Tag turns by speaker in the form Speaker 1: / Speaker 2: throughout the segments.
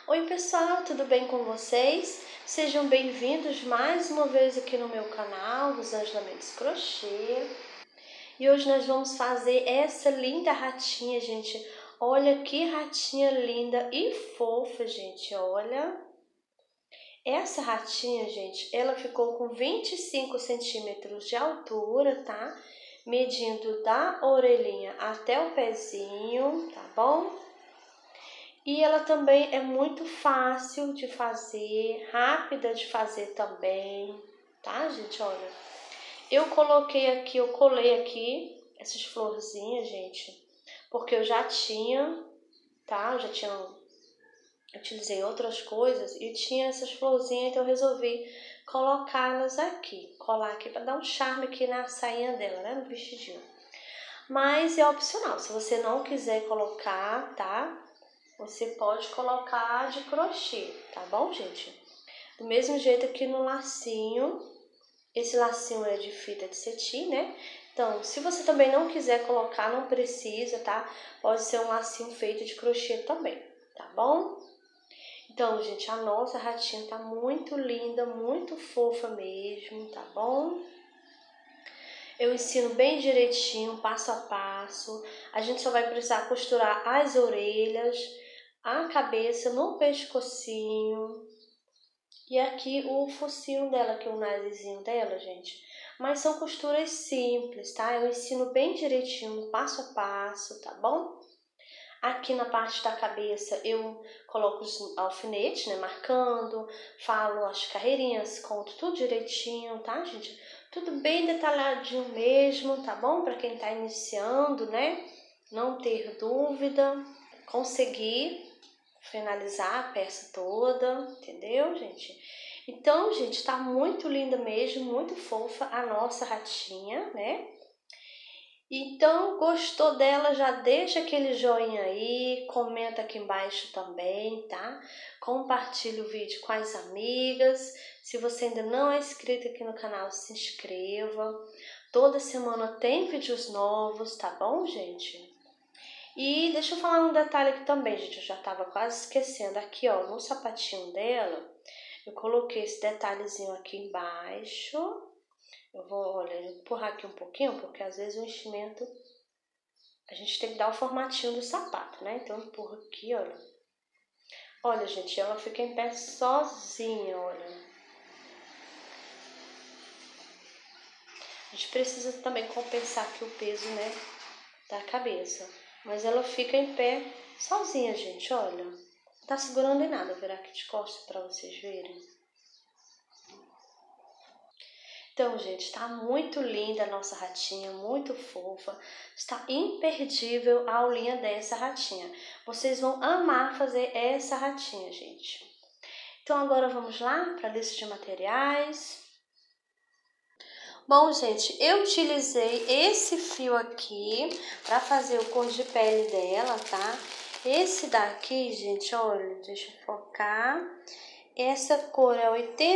Speaker 1: Oi pessoal, tudo bem com vocês? Sejam bem-vindos mais uma vez aqui no meu canal, Rosângela Mendes Crochê. E hoje nós vamos fazer essa linda ratinha, gente. Olha que ratinha linda e fofa, gente, olha. Essa ratinha, gente, ela ficou com 25 centímetros de altura, tá? Medindo da orelhinha até o pezinho, tá bom? E ela também é muito fácil de fazer, rápida de fazer também, tá, gente? Olha, eu colei aqui essas florzinhas, gente, porque eu já tinha, tá? Utilizei outras coisas e tinha essas florzinhas, então eu resolvi colocá-las aqui, colar aqui para dar um charme aqui na sainha dela, né, no vestidinho. Mas é opcional, se você não quiser colocar, tá? Você pode colocar de crochê, tá bom, gente? Do mesmo jeito aqui no lacinho, esse lacinho é de fita de cetim, né? Então, se você também não quiser colocar, não precisa, tá? Pode ser um lacinho feito de crochê também, tá bom? Então, gente, a nossa ratinha tá muito linda, muito fofa mesmo, tá bom? Eu ensino bem direitinho, passo a passo. A gente só vai precisar costurar as orelhas, a cabeça no pescocinho e aqui o focinho dela, que é o narizinho dela, gente. Mas são costuras simples, tá? Eu ensino bem direitinho, passo a passo, tá bom? Aqui na parte da cabeça eu coloco os alfinetes, né? Marcando, falo as carreirinhas, conto tudo direitinho, tá, gente? Tudo bem detalhadinho mesmo, tá bom? Para quem tá iniciando, né? Não ter dúvida. Conseguir finalizar a peça toda, entendeu, gente? Então, gente, tá muito linda mesmo, muito fofa a nossa ratinha, né? Então, gostou dela, já deixa aquele joinha aí, comenta aqui embaixo também, tá? Compartilha o vídeo com as amigas. Se você ainda não é inscrito aqui no canal, se inscreva. Toda semana tem vídeos novos, tá bom, gente? E deixa eu falar um detalhe aqui também, gente, eu já tava quase esquecendo. Aqui, ó, no sapatinho dela, eu coloquei esse detalhezinho aqui embaixo. Eu vou, olha, empurrar aqui um pouquinho, porque às vezes o enchimento, a gente tem que dar o formatinho do sapato, né? Então eu empurro aqui, olha. Olha, gente, ela fica em pé sozinha, olha. A gente precisa também compensar aqui o peso, né, da cabeça. Mas ela fica em pé sozinha, gente, olha. Não tá segurando em nada, vou virar aqui de costas para vocês verem. Então, gente, tá muito linda a nossa ratinha, muito fofa. Está imperdível a aulinha dessa ratinha. Vocês vão amar fazer essa ratinha, gente. Então, agora vamos lá para a lista de materiais. Bom, gente, eu utilizei esse fio aqui para fazer o cor de pele dela, tá? Esse daqui, gente, olha, deixa eu focar. Essa cor é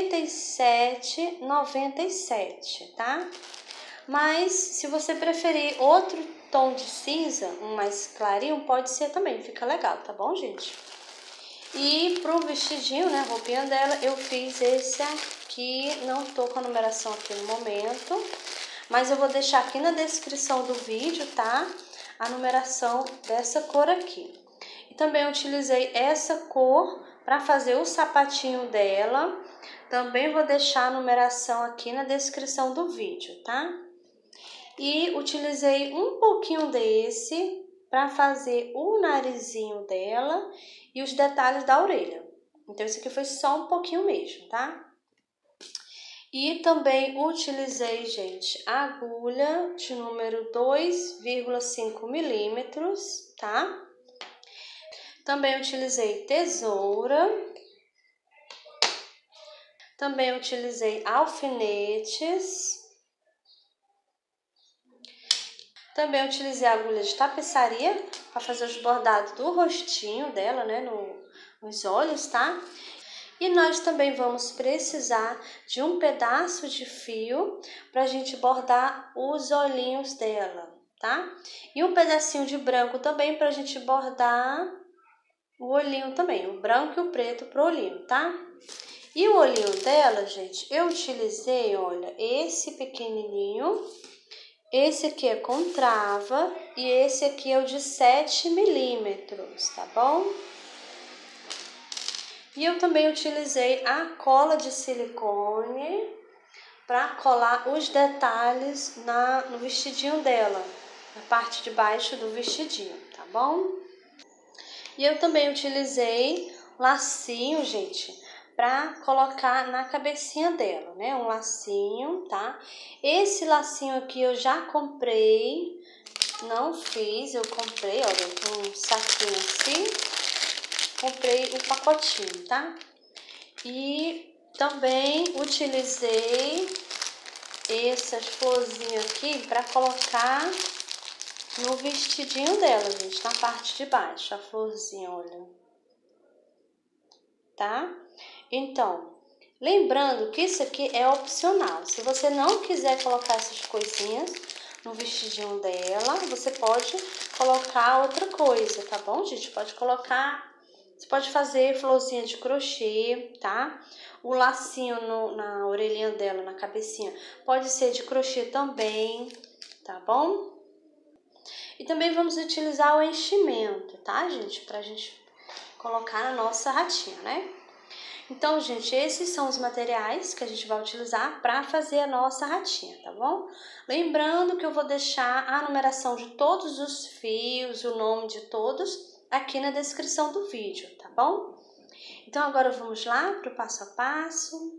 Speaker 1: 87,97, tá? Mas se você preferir outro tom de cinza, um mais clarinho, pode ser também, fica legal, tá bom, gente? E pro vestidinho, né, a roupinha dela, eu fiz esse aqui, não tô com a numeração aqui no momento, mas eu vou deixar aqui na descrição do vídeo, tá? A numeração dessa cor aqui. E também utilizei essa cor para fazer o sapatinho dela. Também vou deixar a numeração aqui na descrição do vídeo, tá? E utilizei um pouquinho desse para fazer o narizinho dela e os detalhes da orelha. Então, isso aqui foi só um pouquinho mesmo, tá? E também utilizei, gente, a agulha de número 2,5 milímetros, tá? Também utilizei tesoura. Também utilizei alfinetes. Também utilizei agulha de tapeçaria para fazer os bordados do rostinho dela, né, nos olhos, tá? E nós também vamos precisar de um pedaço de fio para a gente bordar os olhinhos dela, tá? E um pedacinho de branco também para a gente bordar o olhinho também, o branco e o preto pro olhinho, tá? E o olhinho dela, gente, eu utilizei, olha, esse pequenininho, esse aqui é com trava e esse aqui é o de 7 milímetros, tá bom? E eu também utilizei a cola de silicone para colar os detalhes no vestidinho dela, na parte de baixo do vestidinho, tá bom? E eu também utilizei lacinho, gente, para colocar na cabecinha dela, né? Um lacinho, tá? Esse lacinho aqui eu já comprei, não fiz, eu comprei, olha, um saquinho assim. Comprei o pacotinho, tá? E também utilizei essas florzinhas aqui para colocar no vestidinho dela, gente, na parte de baixo, a florzinha, olha. Tá? Então, lembrando que isso aqui é opcional. Se você não quiser colocar essas coisinhas no vestidinho dela, você pode colocar outra coisa, tá bom, gente? Pode colocar... Você pode fazer florzinha de crochê, tá? O lacinho na orelhinha dela, na cabecinha, pode ser de crochê também, tá bom? E também vamos utilizar o enchimento, tá, gente? Pra gente colocar na nossa ratinha, né? Então, gente, esses são os materiais que a gente vai utilizar para fazer a nossa ratinha, tá bom? Lembrando que eu vou deixar a numeração de todos os fios, o nome de todos, aqui na descrição do vídeo, tá bom? Então, agora vamos lá para o passo a passo.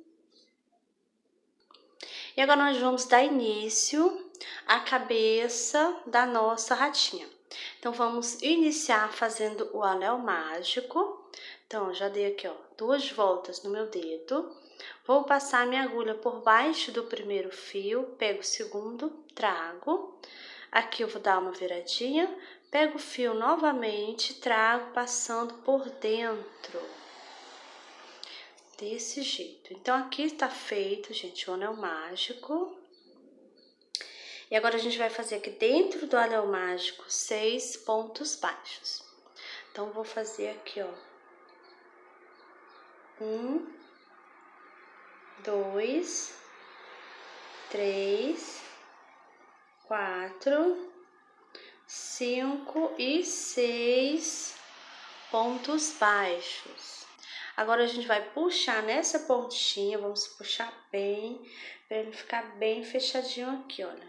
Speaker 1: E agora nós vamos dar início à cabeça da nossa ratinha. Então, vamos iniciar fazendo o anel mágico. Então, já dei aqui, ó, 2 voltas no meu dedo. Vou passar minha agulha por baixo do primeiro fio, pego o segundo, trago. Aqui eu vou dar uma viradinha, pego o fio novamente, trago passando por dentro. Desse jeito. Então, aqui está feito, gente, o anel mágico. E agora a gente vai fazer aqui dentro do anel mágico 6 pontos baixos. Então, vou fazer aqui, ó. 1, 2, 3, 4, 5 e 6 pontos baixos. Agora a gente vai puxar nessa pontinha, vamos puxar bem, para ele ficar bem fechadinho aqui, olha.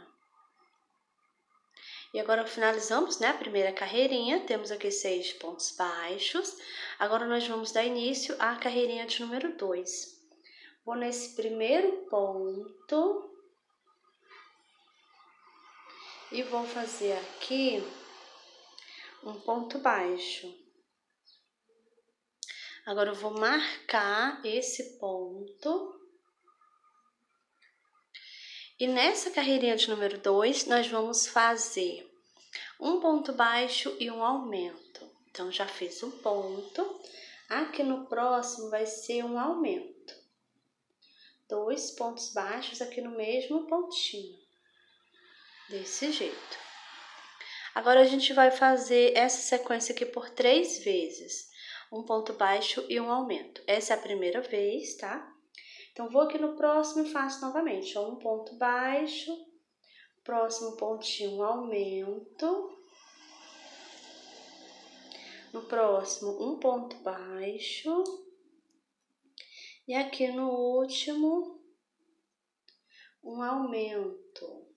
Speaker 1: E agora finalizamos, né, a primeira carreirinha, temos aqui 6 pontos baixos. Agora nós vamos dar início à carreirinha de número 2. Vou nesse primeiro ponto e vou fazer aqui um ponto baixo. Agora eu vou marcar esse ponto. E nessa carreirinha de número 2, nós vamos fazer um ponto baixo e um aumento. Então, já fiz um ponto. Aqui no próximo vai ser um aumento. 2 pontos baixos aqui no mesmo pontinho. Desse jeito. Agora, a gente vai fazer essa sequência aqui por 3 vezes. Um ponto baixo e um aumento. Essa é a primeira vez, tá? Então, vou aqui no próximo e faço novamente. Ó, um ponto baixo, próximo pontinho, um aumento. No próximo, um ponto baixo. E aqui no último, um aumento.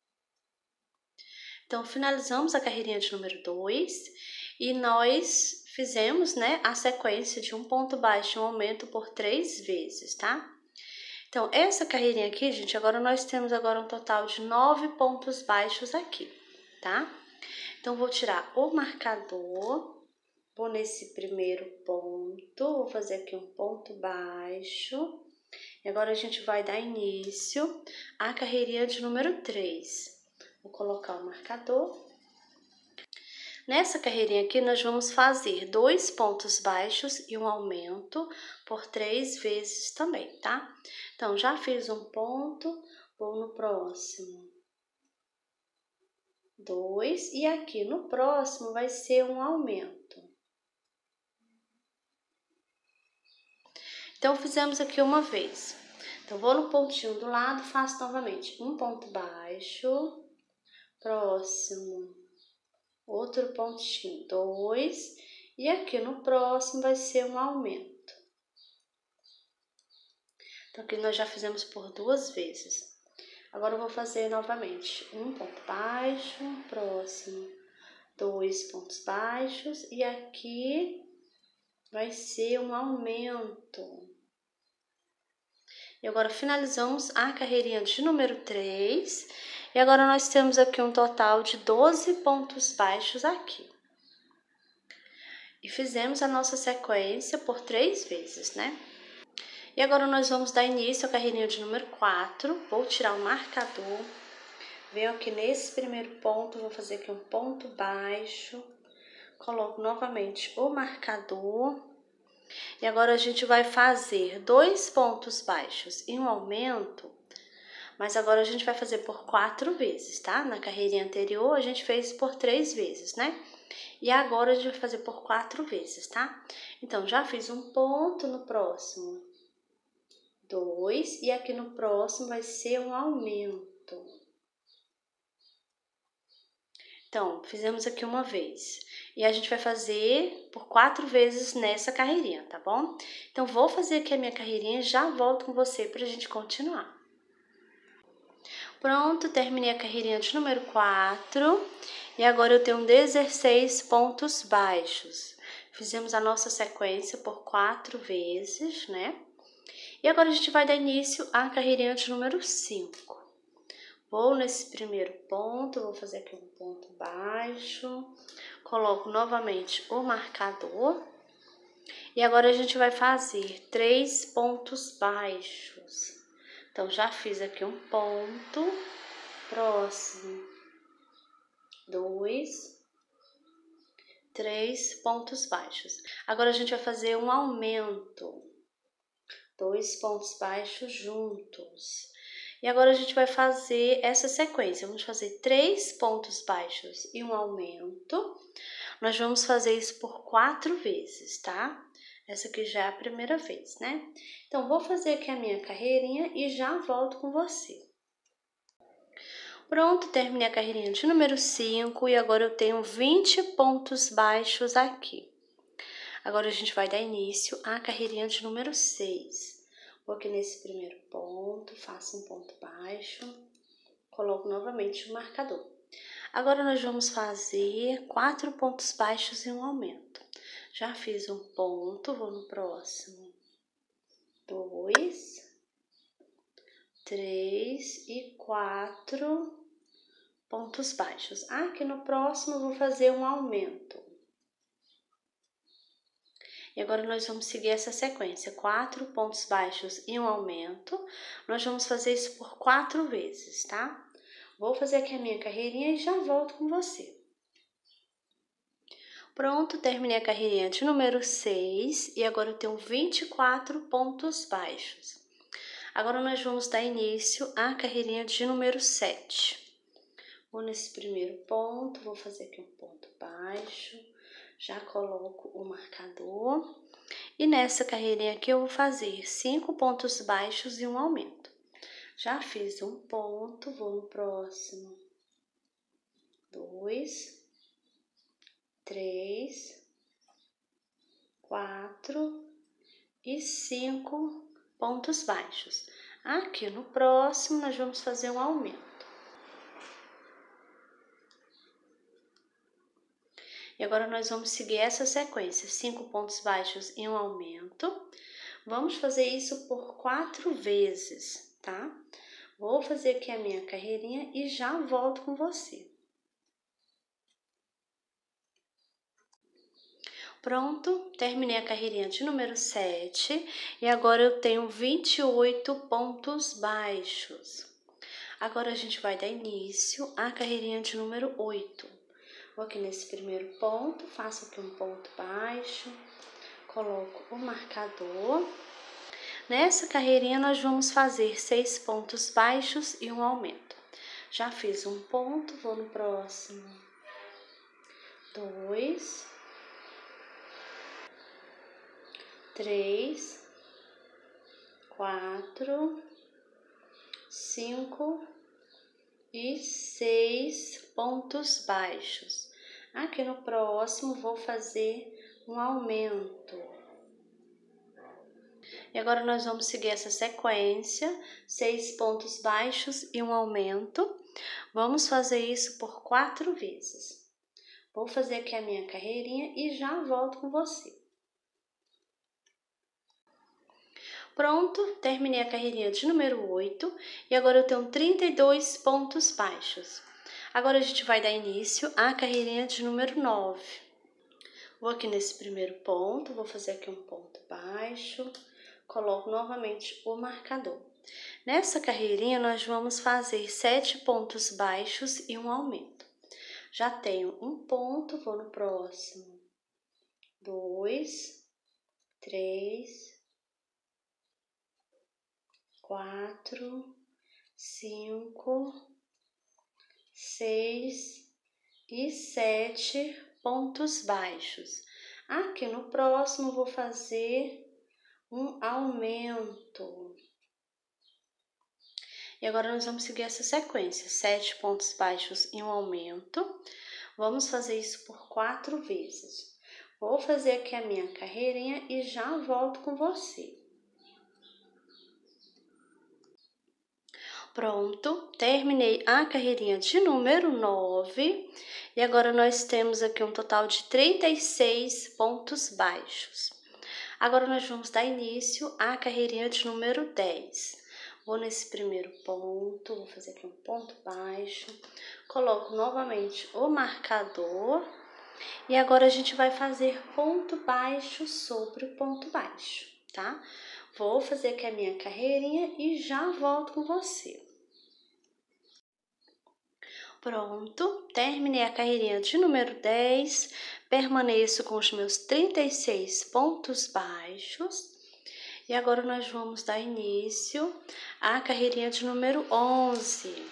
Speaker 1: Então, finalizamos a carreirinha de número 2 e nós fizemos, né, a sequência de um ponto baixo e um aumento por 3 vezes, tá? Então, essa carreirinha aqui, gente, agora nós temos agora um total de 9 pontos baixos aqui, tá? Então, vou tirar o marcador, vou nesse primeiro ponto, vou fazer aqui um ponto baixo. E agora a gente vai dar início à carreirinha de número 3. Vou colocar o marcador. Nessa carreirinha aqui, nós vamos fazer 2 pontos baixos e um aumento por 3 vezes também, tá? Então, já fiz um ponto, vou no próximo 2 e aqui no próximo vai ser um aumento. Então, fizemos aqui uma vez. Então, vou no pontinho do lado, faço novamente um ponto baixo, próximo, outro pontinho, 2, e aqui no próximo vai ser um aumento. Então, aqui nós já fizemos por 2 vezes. Agora, eu vou fazer novamente um ponto baixo, próximo, 2 pontos baixos, e aqui vai ser um aumento. E agora, finalizamos a carreirinha de número 3. E agora, nós temos aqui um total de 12 pontos baixos aqui. E fizemos a nossa sequência por 3 vezes, né? E agora, nós vamos dar início à carreirinha de número 4. Vou tirar o marcador. Venho aqui nesse primeiro ponto, vou fazer aqui um ponto baixo. Coloco novamente o marcador. E agora, a gente vai fazer 2 pontos baixos e um aumento, mas agora a gente vai fazer por 4 vezes, tá? Na carreirinha anterior, a gente fez por 3 vezes, né? E agora, a gente vai fazer por 4 vezes, tá? Então, já fiz um ponto no próximo, 2, e aqui no próximo vai ser um aumento. Então, fizemos aqui uma vez. E a gente vai fazer por 4 vezes nessa carreirinha, tá bom? Então, vou fazer aqui a minha carreirinha e já volto com você pra gente continuar. Pronto, terminei a carreirinha de número 4. E agora eu tenho 16 pontos baixos. Fizemos a nossa sequência por 4 vezes, né? E agora a gente vai dar início à carreirinha de número 5. Vou nesse primeiro ponto, vou fazer aqui um ponto baixo, coloco novamente o marcador e agora a gente vai fazer 3 pontos baixos. Então, já fiz aqui um ponto, próximo, 2, 3 pontos baixos. Agora, a gente vai fazer um aumento, 2 pontos baixos juntos. E agora, a gente vai fazer essa sequência. Vamos fazer 3 pontos baixos e um aumento. Nós vamos fazer isso por 4 vezes, tá? Essa aqui já é a primeira vez, né? Então, vou fazer aqui a minha carreirinha e já volto com você. Pronto, terminei a carreirinha de número 5 e agora eu tenho 20 pontos baixos aqui. Agora, a gente vai dar início à carreirinha de número 6. Vou aqui nesse primeiro ponto, faço um ponto baixo, coloco novamente o marcador. Agora, nós vamos fazer 4 pontos baixos e um aumento. Já fiz um ponto, vou no próximo. 2, 3 e 4 pontos baixos. Aqui no próximo, eu vou fazer um aumento. E agora, nós vamos seguir essa sequência, 4 pontos baixos e um aumento. Nós vamos fazer isso por 4 vezes, tá? Vou fazer aqui a minha carreirinha e já volto com você. Pronto, terminei a carreirinha de número 6 e agora eu tenho 24 pontos baixos. Agora, nós vamos dar início à carreirinha de número 7. Vou nesse primeiro ponto, vou fazer aqui um ponto baixo. Já coloco o marcador e nessa carreirinha aqui eu vou fazer 5 pontos baixos e um aumento. Já fiz um ponto, vou no próximo. 2, 3, 4 e 5 pontos baixos. Aqui no próximo nós vamos fazer um aumento. E agora, nós vamos seguir essa sequência, 5 pontos baixos e um aumento. Vamos fazer isso por 4 vezes, tá? Vou fazer aqui a minha carreirinha e já volto com você. Pronto, terminei a carreirinha de número 7 e agora eu tenho 28 pontos baixos. Agora, a gente vai dar início à carreirinha de número 8. Vou aqui nesse primeiro ponto, faço aqui um ponto baixo, coloco o marcador. Nessa carreirinha, nós vamos fazer 6 pontos baixos e um aumento. Já fiz um ponto, vou no próximo. 2, 3 4, 5 e 6 pontos baixos. Aqui no próximo, vou fazer um aumento. E agora, nós vamos seguir essa sequência, 6 pontos baixos e um aumento. Vamos fazer isso por 4 vezes. Vou fazer aqui a minha carreirinha e já volto com você. Pronto, terminei a carreirinha de número 8 e agora eu tenho 32 pontos baixos. Agora a gente vai dar início à carreirinha de número 9. Vou aqui nesse primeiro ponto, vou fazer aqui um ponto baixo, coloco novamente o marcador. Nessa carreirinha nós vamos fazer 7 pontos baixos e um aumento. Já tenho um ponto, vou no próximo. 2, 3, 4, 5, 6 e 7 pontos baixos. Aqui no próximo vou fazer um aumento. E agora nós vamos seguir essa sequência, 7 pontos baixos e um aumento. Vamos fazer isso por 4 vezes. Vou fazer aqui a minha carreirinha e já volto com você. Pronto, terminei a carreirinha de número 9 e agora nós temos aqui um total de 36 pontos baixos. Agora nós vamos dar início à carreirinha de número 10. Vou nesse primeiro ponto, vou fazer aqui um ponto baixo, coloco novamente o marcador e agora a gente vai fazer ponto baixo sobre o ponto baixo, tá? Vou fazer aqui a minha carreirinha e já volto com você. Pronto, terminei a carreirinha de número 10, permaneço com os meus 36 pontos baixos. E agora nós vamos dar início à carreirinha de número 11.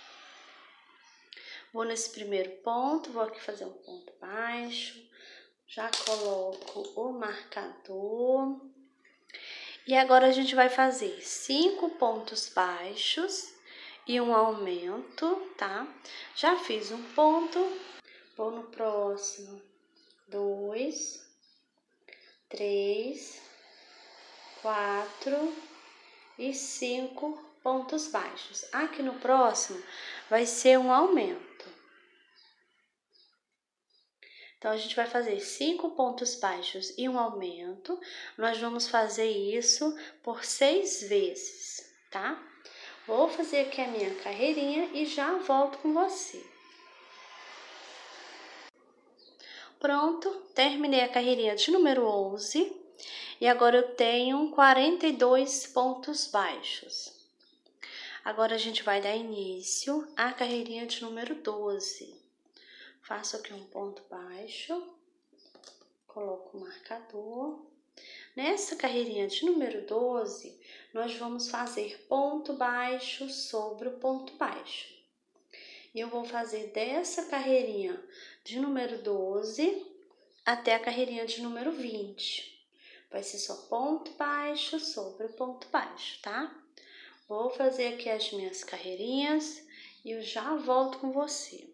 Speaker 1: Vou nesse primeiro ponto, vou aqui fazer um ponto baixo, já coloco o marcador. E agora a gente vai fazer 5 pontos baixos e um aumento, tá? Já fiz um ponto, vou no próximo. 2, 3, 4 e 5 pontos baixos. Aqui no próximo vai ser um aumento. Então, a gente vai fazer 5 pontos baixos e um aumento. Nós vamos fazer isso por 6 vezes, tá? Vou fazer aqui a minha carreirinha e já volto com você. Pronto, terminei a carreirinha de número 11. E agora eu tenho 42 pontos baixos. Agora a gente vai dar início à carreirinha de número 12. Faço aqui um ponto baixo, coloco o marcador. Nessa carreirinha de número 12, nós vamos fazer ponto baixo sobre o ponto baixo. E eu vou fazer dessa carreirinha de número 12 até a carreirinha de número 20. Vai ser só ponto baixo sobre ponto baixo, tá? Vou fazer aqui as minhas carreirinhas e eu já volto com você.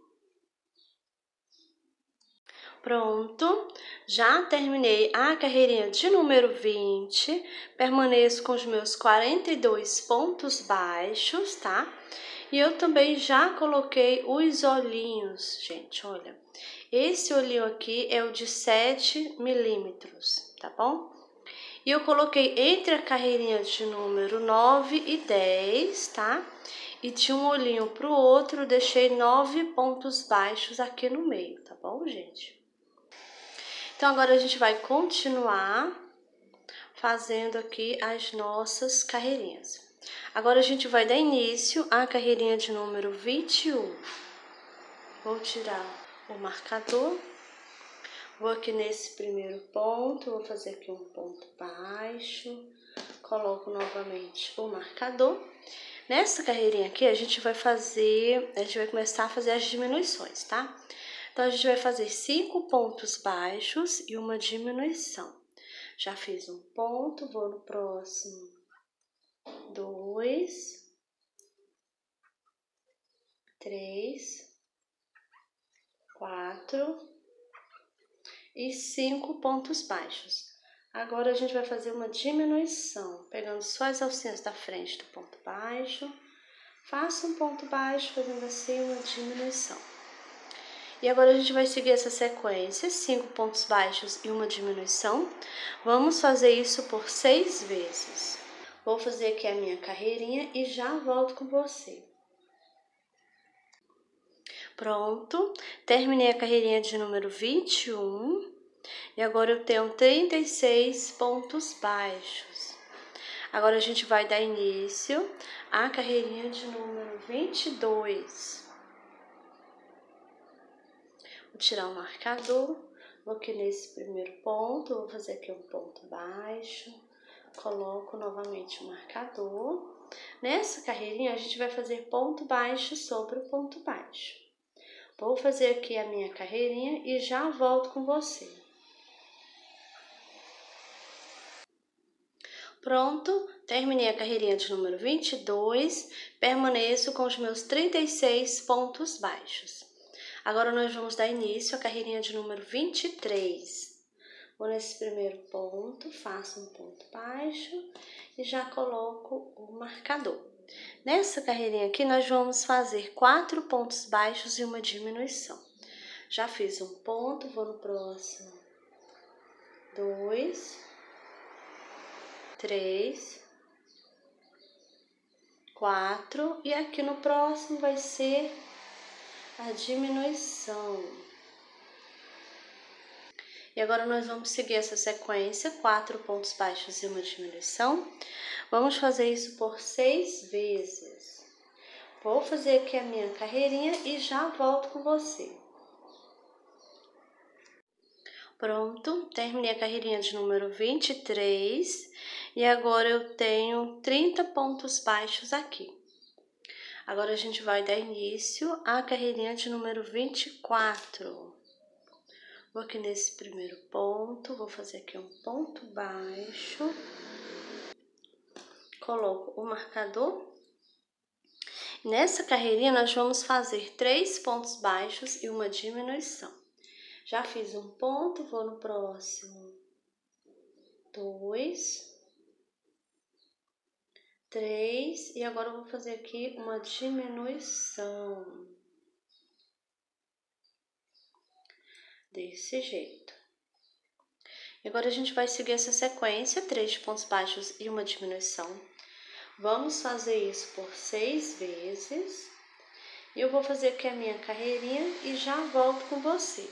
Speaker 1: Pronto, já terminei a carreirinha de número 20, permaneço com os meus 42 pontos baixos, tá? E eu também já coloquei os olhinhos, gente, olha. Esse olhinho aqui é o de 7 milímetros, tá bom? E eu coloquei entre a carreirinha de número 9 e 10, tá? E de um olhinho pro outro, deixei 9 pontos baixos aqui no meio, tá bom, gente? Então, agora a gente vai continuar fazendo aqui as nossas carreirinhas. Agora, a gente vai dar início à carreirinha de número 21. Vou tirar o marcador. Vou aqui nesse primeiro ponto, vou fazer aqui um ponto baixo. Coloco novamente o marcador. Nessa carreirinha aqui, a gente vai começar a fazer as diminuições, tá? Então, a gente vai fazer 5 pontos baixos e uma diminuição. Já fiz um ponto, vou no próximo. 2, 3, 4 e 5 pontos baixos. Agora a gente vai fazer uma diminuição, pegando só as alcinhas da frente do ponto baixo. Faça um ponto baixo, fazendo assim uma diminuição. E agora a gente vai seguir essa sequência, 5 pontos baixos e uma diminuição. Vamos fazer isso por 6 vezes. Vou fazer aqui a minha carreirinha e já volto com você. Pronto, terminei a carreirinha de número 21 e agora eu tenho 36 pontos baixos. Agora a gente vai dar início à carreirinha de número 22. Vou tirar o marcador, vou aqui nesse primeiro ponto, vou fazer aqui um ponto baixo, coloco novamente o marcador. Nessa carreirinha a gente vai fazer ponto baixo sobre o ponto baixo. Vou fazer aqui a minha carreirinha e já volto com você. Pronto, terminei a carreirinha de número 22, permaneço com os meus 36 pontos baixos. Agora nós vamos dar início à carreirinha de número 23. Vou nesse primeiro ponto, faço um ponto baixo e já coloco o marcador. Nessa carreirinha aqui nós vamos fazer 4 pontos baixos e uma diminuição. Já fiz um ponto, vou no próximo. 2, 3, 4 e aqui no próximo vai ser a diminuição. E agora nós vamos seguir essa sequência, 4 pontos baixos e uma diminuição. Vamos fazer isso por 6 vezes. Vou fazer aqui a minha carreirinha e já volto com você. Pronto, terminei a carreirinha de número 23 e agora eu tenho 30 pontos baixos aqui. Agora a gente vai dar início à carreirinha de número 24. Vou aqui nesse primeiro ponto, vou fazer aqui um ponto baixo, coloco o marcador. Nessa carreirinha nós vamos fazer 3 pontos baixos e uma diminuição. Já fiz um ponto, vou no próximo. 2, 3 e agora eu vou fazer aqui uma diminuição. Desse jeito. E agora a gente vai seguir essa sequência, 3 pontos baixos e uma diminuição. Vamos fazer isso por 6 vezes. E eu vou fazer aqui a minha carreirinha e já volto com você.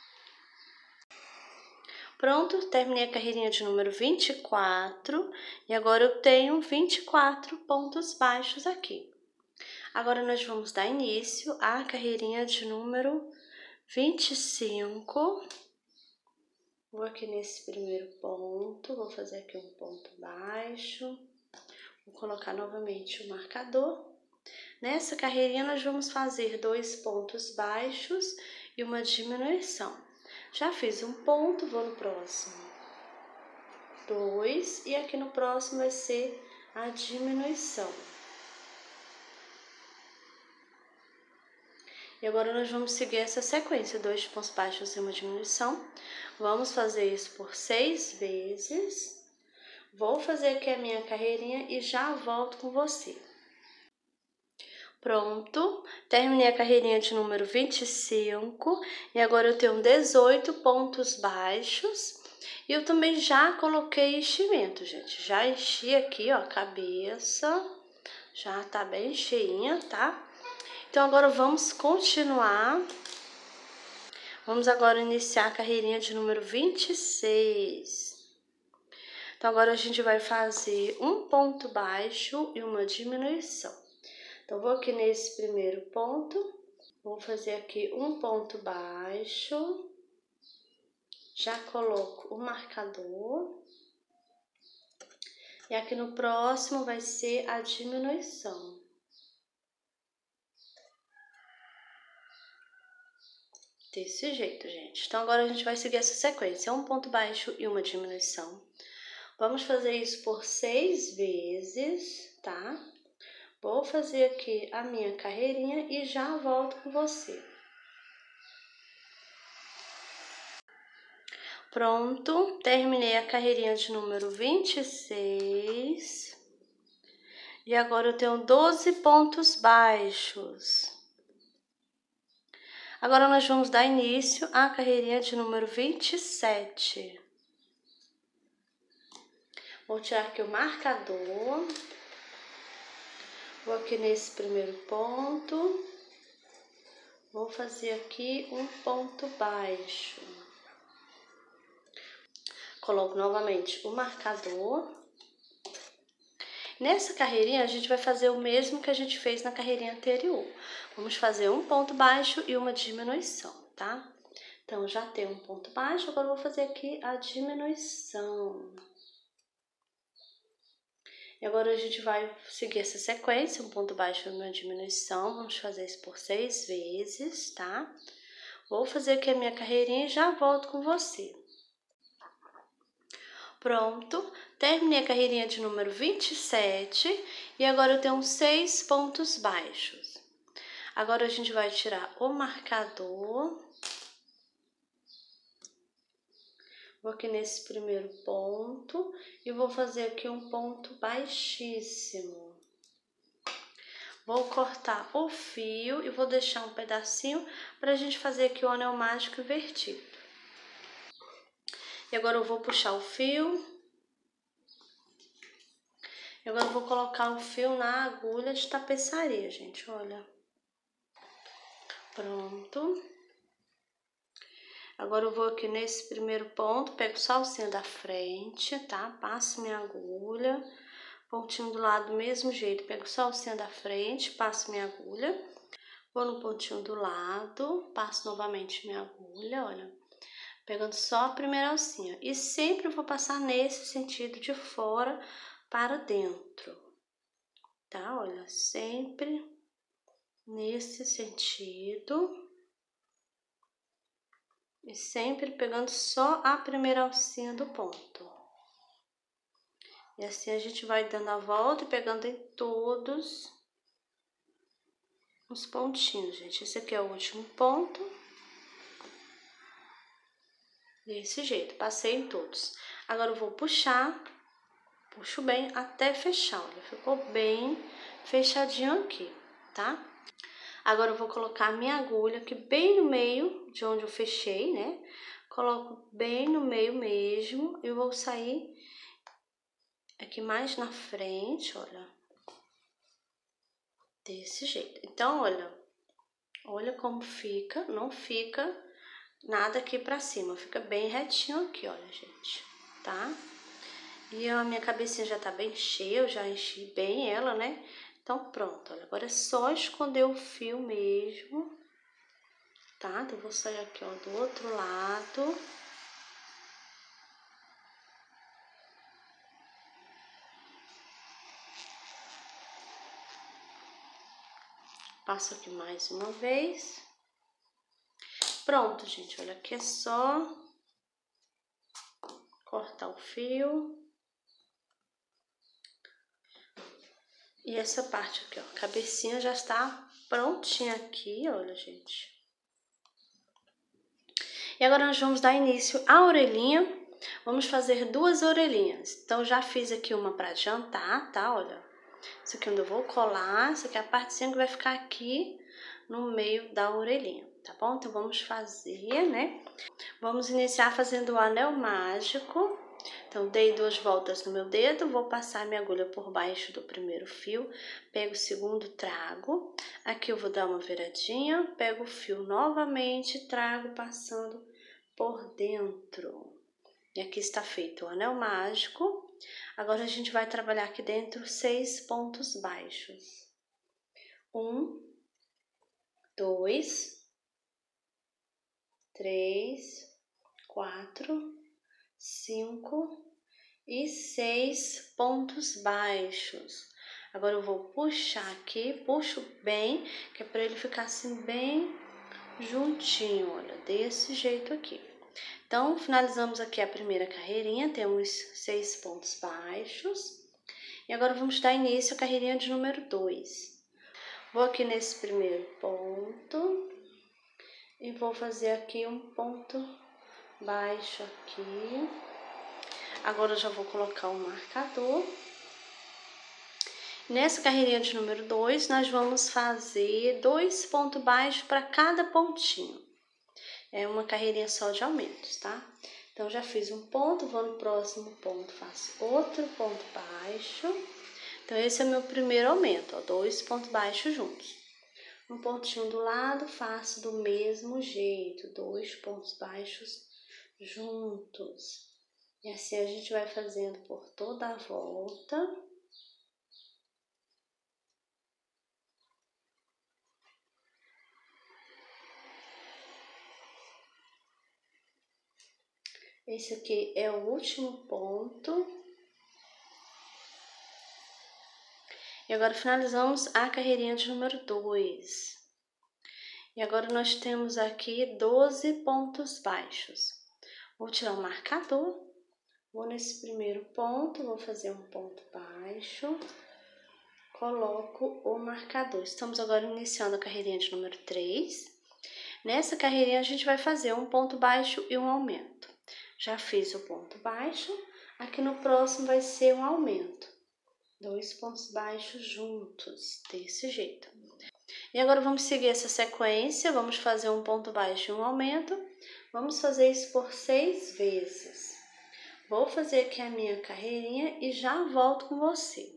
Speaker 1: Pronto, terminei a carreirinha de número 24 e agora eu tenho 24 pontos baixos aqui. Agora nós vamos dar início à carreirinha de número 25. Vou aqui nesse primeiro ponto, vou fazer aqui um ponto baixo, vou colocar novamente o marcador. Nessa carreirinha nós vamos fazer 2 pontos baixos e uma diminuição. Já fiz um ponto, vou no próximo. 2 e aqui no próximo vai ser a diminuição. E agora nós vamos seguir essa sequência, 2 pontos baixos e uma diminuição. Vamos fazer isso por 6 vezes. Vou fazer aqui a minha carreirinha e já volto com você. Pronto, terminei a carreirinha de número 25 e agora eu tenho 18 pontos baixos. E eu também já coloquei enchimento, gente. Já enchi aqui, ó, a cabeça. Já tá bem cheinha, tá? Então, agora vamos continuar. Vamos agora iniciar a carreirinha de número 26. Então, agora a gente vai fazer um ponto baixo e uma diminuição. Então, vou aqui nesse primeiro ponto, vou fazer aqui um ponto baixo. Já coloco o marcador. E aqui no próximo vai ser a diminuição. Desse jeito, gente. Então, agora a gente vai seguir essa sequência. Um ponto baixo e uma diminuição. Vamos fazer isso por 6 vezes, tá? Vou fazer aqui a minha carreirinha e já volto com você. Pronto, terminei a carreirinha de número 26. E agora eu tenho 12 pontos baixos. Agora nós vamos dar início à carreirinha de número 27. Vou tirar aqui o marcador. Vou aqui nesse primeiro ponto. Vou fazer aqui um ponto baixo. Coloco novamente o marcador. Nessa carreirinha, a gente vai fazer o mesmo que a gente fez na carreirinha anterior. Vamos fazer um ponto baixo e uma diminuição, tá? Então, já tem um ponto baixo, agora eu vou fazer aqui a diminuição. E agora a gente vai seguir essa sequência, um ponto baixo e uma diminuição. Vamos fazer isso por 6 vezes, tá? Vou fazer aqui a minha carreirinha e já volto com você. Pronto, terminei a carreirinha de número 27 e agora eu tenho 6 pontos baixos. Agora a gente vai tirar o marcador. Vou aqui nesse primeiro ponto e vou fazer aqui um ponto baixíssimo. Vou cortar o fio e vou deixar um pedacinho para a gente fazer aqui o anel mágico invertido. E agora eu vou puxar o fio. E agora eu vou colocar o fio na agulha de tapeçaria, gente, olha. Pronto. Agora eu vou aqui nesse primeiro ponto, pego só a alcinha da frente, tá? Passo minha agulha, pontinho do lado do mesmo jeito, pego só a alcinha da frente, passo minha agulha. Vou no pontinho do lado, passo novamente minha agulha, olha. Pegando só a primeira alcinha. E sempre vou passar nesse sentido de fora para dentro, tá? Olha, sempre nesse sentido. E sempre pegando só a primeira alcinha do ponto. E assim a gente vai dando a volta e pegando em todos os pontinhos, gente. Esse aqui é o último ponto. Desse jeito, passei em todos. Agora eu vou puxar, puxo bem até fechar, olha, ficou bem fechadinho aqui, tá? Agora eu vou colocar a minha agulha aqui bem no meio de onde eu fechei, né? Coloco bem no meio mesmo e vou sair aqui mais na frente, olha. Desse jeito. Então, olha como fica, não fica nada aqui pra cima, fica bem retinho aqui, olha, gente, tá? E a minha cabecinha já tá bem cheia, eu já enchi bem ela, né? Então, pronto, olha, agora é só esconder o fio mesmo, tá? Então, eu vou sair aqui, ó, do outro lado. Passo aqui mais uma vez. Pronto, gente, olha, aqui é só cortar o fio. E essa parte aqui, ó, a cabecinha já está prontinha aqui, olha, gente. E agora nós vamos dar início à orelhinha. Vamos fazer 2 orelhinhas. Então, já fiz aqui uma para adiantar, tá? Olha, isso aqui onde eu vou colar, isso aqui é a partezinha que vai ficar aqui no meio da orelhinha, tá bom? Então, vamos fazer, né? Vamos iniciar fazendo o anel mágico. Então, dei 2 voltas no meu dedo, vou passar minha agulha por baixo do primeiro fio, pego o segundo, trago. Aqui eu vou dar uma viradinha, pego o fio novamente, trago passando por dentro. E aqui está feito o anel mágico. Agora a gente vai trabalhar aqui dentro 6 pontos baixos. 1, 2, 3, 4, 5 e 6 pontos baixos. Agora eu vou puxar aqui, puxo bem, que é para ele ficar assim bem juntinho, olha, desse jeito aqui. Então, finalizamos aqui a primeira carreirinha, temos 6 pontos baixos. E agora vamos dar início à carreirinha de número 2. Vou aqui nesse primeiro ponto e vou fazer aqui um ponto baixo aqui. Agora eu já vou colocar um marcador. Nessa carreirinha de número 2, nós vamos fazer 2 pontos baixos para cada pontinho. É uma carreirinha só de aumentos, tá? Então, já fiz um ponto, vou no próximo ponto, faço outro ponto baixo. Então, esse é o meu primeiro aumento, ó, 2 pontos baixos juntos. Um pontinho do lado, faço do mesmo jeito, 2 pontos baixos juntos. E assim a gente vai fazendo por toda a volta. Esse aqui é o último ponto. E agora finalizamos a carreirinha de número 2. E agora nós temos aqui 12 pontos baixos. Vou tirar o marcador. Vou nesse primeiro ponto, vou fazer um ponto baixo. Coloco o marcador. Estamos agora iniciando a carreirinha de número 3. Nessa carreirinha a gente vai fazer um ponto baixo e um aumento. Já fiz o ponto baixo, aqui no próximo vai ser um aumento. 2 pontos baixos juntos, desse jeito. E agora vamos seguir essa sequência, vamos fazer um ponto baixo e um aumento. Vamos fazer isso por 6 vezes. Vou fazer aqui a minha carreirinha e já volto com você.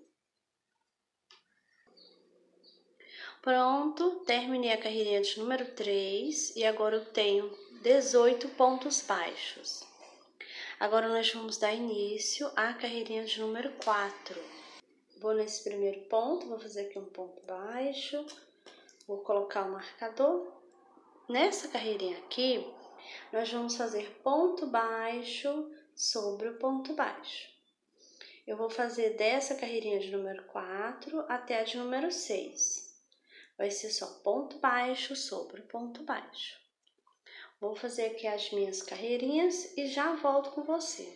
Speaker 1: Pronto, terminei a carreirinha de número 3 e agora eu tenho 18 pontos baixos. Agora nós vamos dar início à carreirinha de número 4. Vou nesse primeiro ponto, vou fazer aqui um ponto baixo, vou colocar o marcador. Nessa carreirinha aqui, nós vamos fazer ponto baixo sobre o ponto baixo. Eu vou fazer dessa carreirinha de número 4 até a de número 6. Vai ser só ponto baixo sobre ponto baixo. Vou fazer aqui as minhas carreirinhas e já volto com você.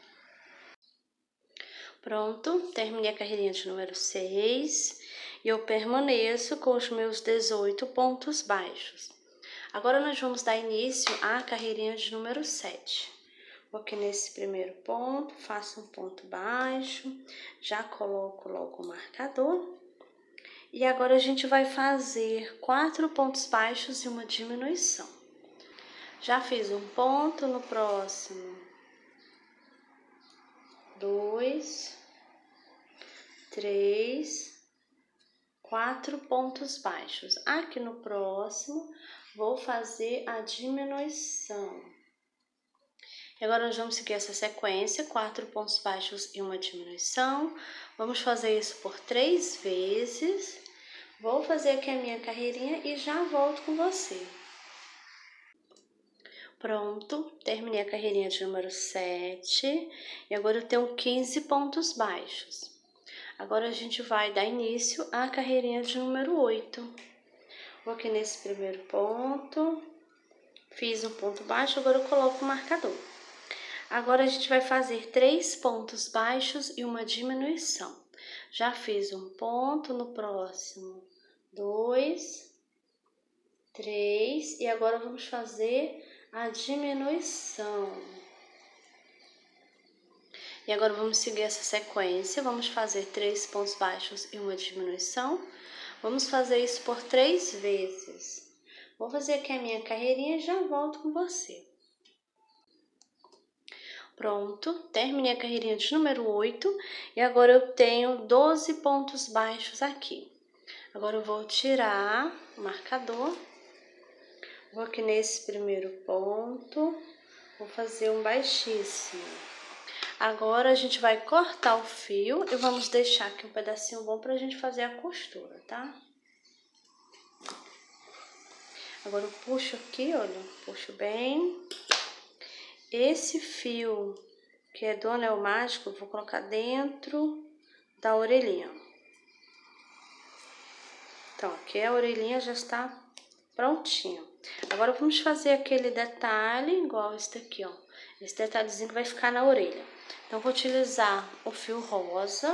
Speaker 1: Pronto, terminei a carreirinha de número 6 e eu permaneço com os meus 18 pontos baixos. Agora nós vamos dar início à carreirinha de número 7. Vou aqui nesse primeiro ponto, faço um ponto baixo, já coloco logo o marcador. E agora a gente vai fazer 4 pontos baixos e uma diminuição. Já fiz um ponto, no próximo 2, 3, 4 pontos baixos. Aqui no próximo, vou fazer a diminuição. E agora nós vamos seguir essa sequência, 4 pontos baixos e uma diminuição. Vamos fazer isso por 3 vezes. Vou fazer aqui a minha carreirinha e já volto com você. Pronto, terminei a carreirinha de número 7 e agora eu tenho 15 pontos baixos. Agora a gente vai dar início à carreirinha de número 8. Vou aqui nesse primeiro ponto, fiz um ponto baixo, agora eu coloco o marcador. Agora a gente vai fazer 3 pontos baixos e uma diminuição. Já fiz um ponto, no próximo 2, 3 e agora vamos fazer a diminuição. E agora vamos seguir essa sequência, vamos fazer 3 pontos baixos e uma diminuição. Vamos fazer isso por 3 vezes. Vou fazer aqui a minha carreirinha e já volto com você. Pronto, terminei a carreirinha de número 8 e agora eu tenho 12 pontos baixos aqui. Agora eu vou tirar o marcador. Vou aqui nesse primeiro ponto, vou fazer um baixíssimo. Agora a gente vai cortar o fio e vamos deixar aqui um pedacinho bom pra gente fazer a costura, tá? Agora eu puxo aqui, olha, puxo bem. Esse fio que é do anel mágico, eu vou colocar dentro da orelhinha. Então, aqui a orelhinha já está prontinha. Agora vamos fazer aquele detalhe igual esse daqui, ó. Esse detalhezinho que vai ficar na orelha. Então, vou utilizar o fio rosa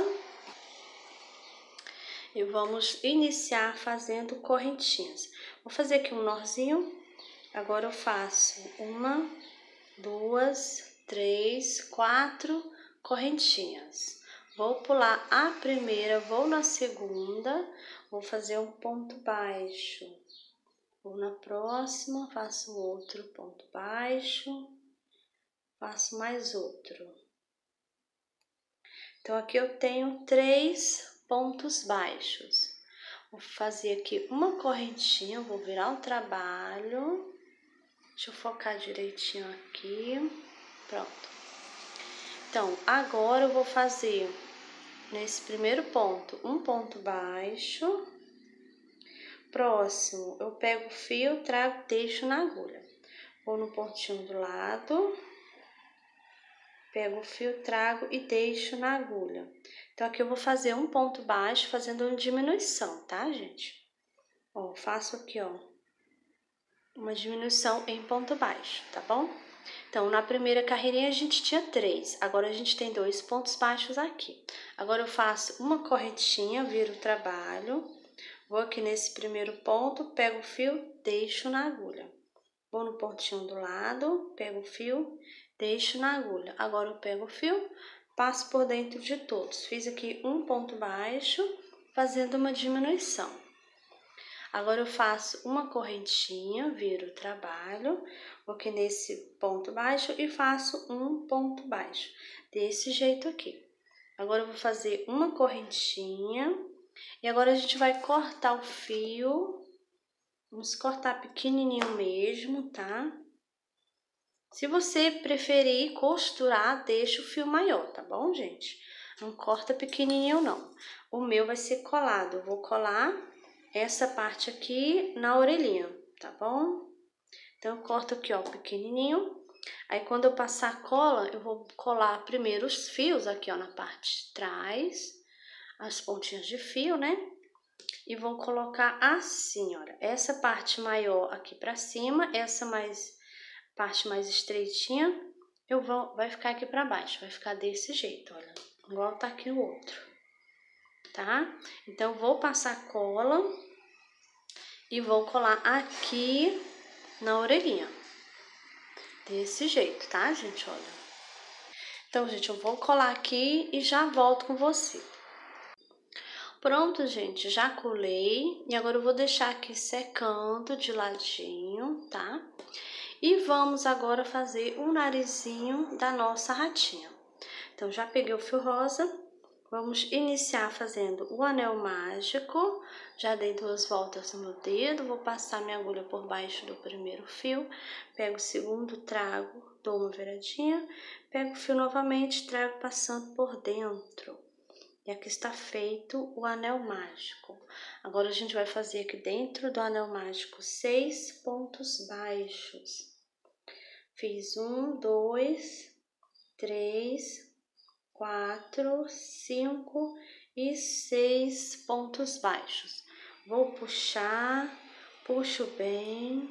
Speaker 1: e vamos iniciar fazendo correntinhas. Vou fazer aqui um nozinho. Agora eu faço 1, 2, 3, 4 correntinhas. Vou pular a primeira, vou na segunda, vou fazer um ponto baixo. Vou na próxima, faço outro ponto baixo, faço mais outro. Então, aqui eu tenho 3 pontos baixos. Vou fazer aqui uma correntinha, vou virar o trabalho. Deixa eu focar direitinho aqui. Pronto. Então, agora eu vou fazer nesse primeiro ponto um ponto baixo. Próximo, eu pego o fio, trago, deixo na agulha. Vou no pontinho do lado, pego o fio, trago e deixo na agulha. Então, aqui eu vou fazer um ponto baixo, fazendo uma diminuição, tá, gente? Ó, faço aqui, ó, uma diminuição em ponto baixo, tá bom? Então, na primeira carreirinha a gente tinha 3, agora a gente tem 2 pontos baixos aqui. Agora eu faço uma correntinha, viro o trabalho, vou aqui nesse primeiro ponto, pego o fio, deixo na agulha. Vou no pontinho do lado, pego o fio, deixo na agulha. Agora eu pego o fio, passo por dentro de todos. Fiz aqui um ponto baixo, fazendo uma diminuição. Agora eu faço uma correntinha, viro o trabalho, vou aqui nesse ponto baixo e faço um ponto baixo, desse jeito aqui. Agora eu vou fazer uma correntinha e agora a gente vai cortar o fio, vamos cortar pequenininho mesmo, tá? Se você preferir costurar, deixa o fio maior, tá bom, gente? Não corta pequenininho, não. O meu vai ser colado, eu vou colar essa parte aqui na orelhinha, tá bom? Então, eu corto aqui, ó, pequenininho. Aí, quando eu passar a cola, eu vou colar primeiro os fios aqui, ó, na parte de trás, as pontinhas de fio, né? E vou colocar assim, olha, essa parte maior aqui pra cima, essa parte mais estreitinha, vai ficar aqui pra baixo, vai ficar desse jeito, olha, igual tá aqui o outro, tá? Então, vou passar cola e vou colar aqui na orelhinha, desse jeito, tá, gente? Olha. Então, gente, eu vou colar aqui e já volto com você. Pronto, gente, já colei e agora eu vou deixar aqui secando de ladinho, tá? E vamos agora fazer o narizinho da nossa ratinha. Então, já peguei o fio rosa, vamos iniciar fazendo o anel mágico. Já dei 2 voltas no meu dedo, vou passar minha agulha por baixo do primeiro fio, pego o segundo, trago, dou uma viradinha, pego o fio novamente, trago passando por dentro. E aqui está feito o anel mágico. Agora, a gente vai fazer aqui dentro do anel mágico 6 pontos baixos. Fiz 1, 2, 3, 4, 5 e 6 pontos baixos. Vou puxar, puxo bem.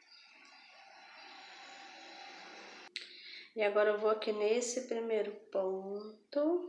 Speaker 1: E agora eu vou aqui nesse primeiro ponto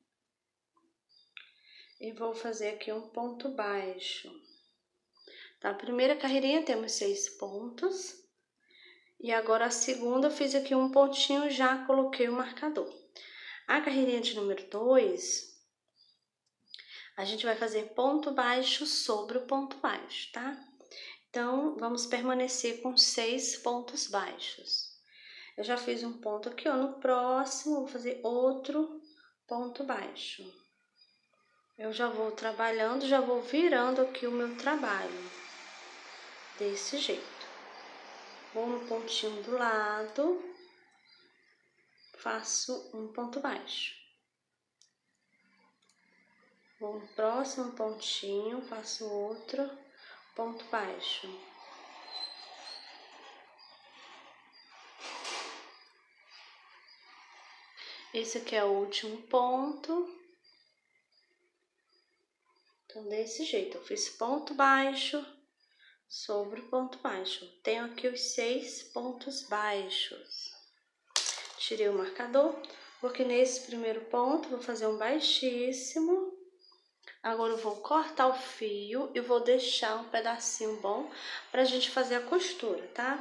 Speaker 1: e vou fazer aqui um ponto baixo. Tá, a primeira carreirinha temos 6 pontos. E agora a segunda eu fiz aqui um pontinho, já coloquei o marcador. A carreirinha de número 2, a gente vai fazer ponto baixo sobre o ponto baixo, tá? Então, vamos permanecer com 6 pontos baixos. Eu já fiz um ponto aqui, ó, no próximo vou fazer outro ponto baixo. Eu já vou trabalhando, já vou virando aqui o meu trabalho, desse jeito. Vou no pontinho do lado, faço um ponto baixo. Vou no próximo pontinho, faço outro ponto baixo. Esse aqui é o último ponto. Então, desse jeito, eu fiz ponto baixo, sobre o ponto baixo. Tenho aqui os 6 pontos baixos. Tirei o marcador, porque nesse primeiro ponto vou fazer um baixíssimo. Agora eu vou cortar o fio e vou deixar um pedacinho bom pra gente fazer a costura, tá?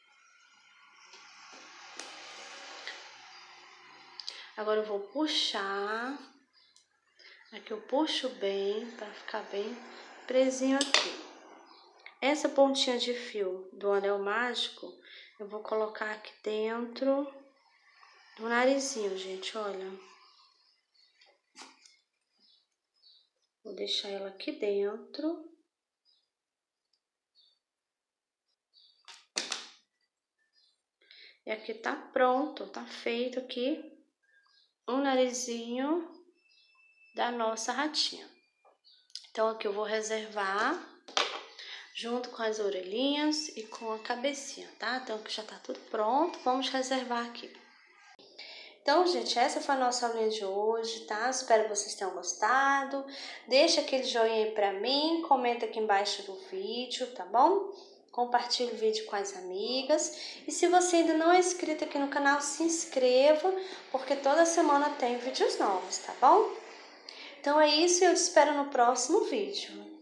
Speaker 1: Agora eu vou puxar. Aqui eu puxo bem, pra ficar bem presinho aqui. Essa pontinha de fio do anel mágico, eu vou colocar aqui dentro do narizinho, gente, olha. Vou deixar ela aqui dentro. E aqui tá pronto, tá feito aqui o narizinho da nossa ratinha. Então, aqui eu vou reservar junto com as orelhinhas e com a cabecinha, tá? Então, aqui já tá tudo pronto, vamos reservar aqui. Então, gente, essa foi a nossa aulinha de hoje, tá? Espero que vocês tenham gostado. Deixa aquele joinha aí pra mim, comenta aqui embaixo do vídeo, tá bom? Compartilhe o vídeo com as amigas. E se você ainda não é inscrito aqui no canal, se inscreva, porque toda semana tem vídeos novos, tá bom? Então é isso e eu te espero no próximo vídeo.